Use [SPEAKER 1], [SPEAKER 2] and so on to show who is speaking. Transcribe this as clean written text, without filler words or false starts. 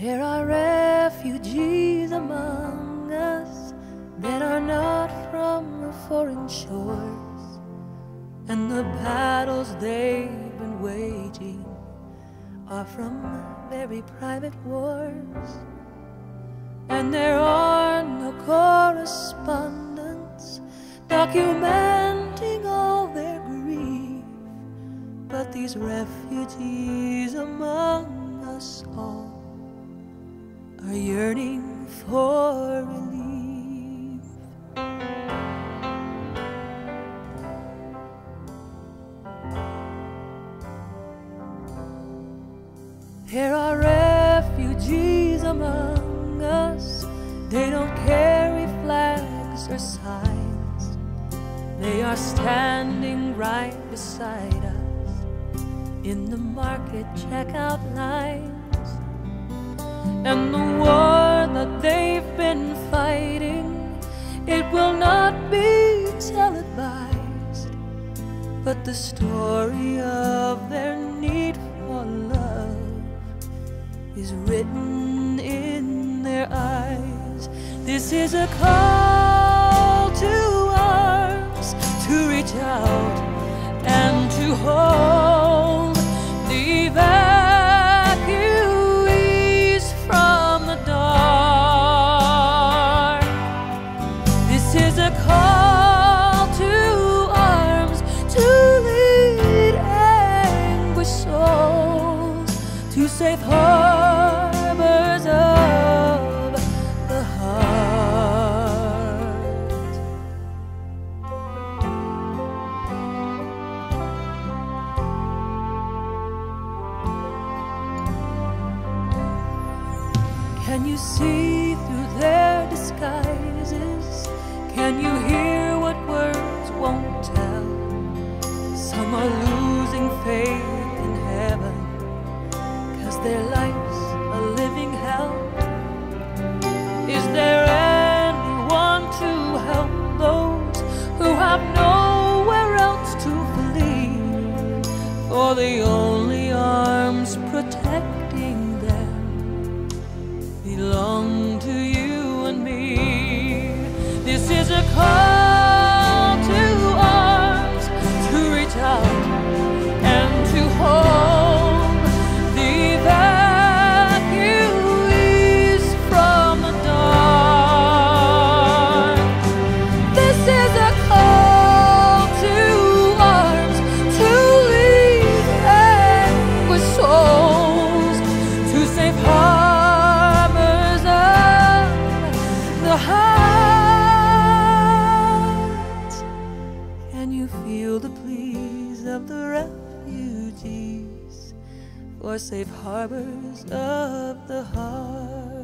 [SPEAKER 1] There are refugees among us that are not from the foreign shores, and the battles they've been waging are from very private wars. And there are no correspondents documenting all their grief, but these refugees among us all are yearning for relief. There are refugees among us. They don't carry flags or signs. They are standing right beside us in the market checkout lines. And the war that they've been fighting, it will not be televised, but the story of their need for love is written in their eyes. This is a call to arms, to reach out and to hold the evacuees from the dark. This is a call to arms, to lead anguished souls to safe harbors of the heart. Can you see through their disguises? Can you hear what words won't tell? Some are losing faith in heaven, 'cause their life's a living hell. Is there anyone to help those who have nowhere else to flee? For the only arms protecting them belong to you and me. This is a call to arms, to reach out and to hold the evacuees from the dark. This is a call to arms, to lead anguished souls to safe harbors of the heart. Can you feel the pleas of the refugees for safe harbors of the heart?